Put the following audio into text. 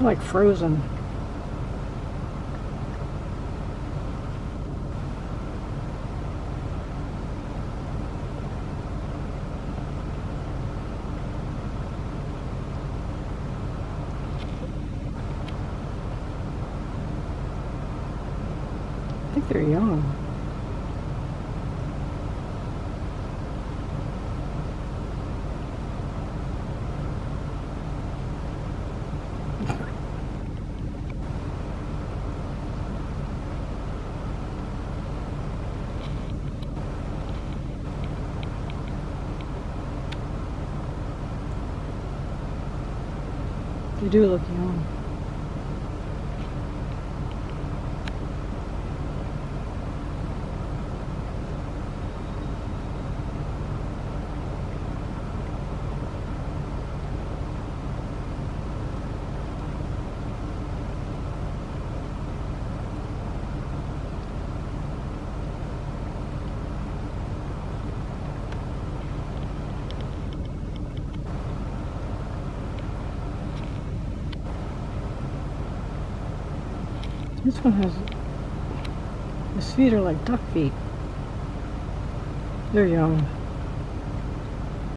like frozen. I think they're young. They do look young. This one has, his feet are like duck feet. They're young.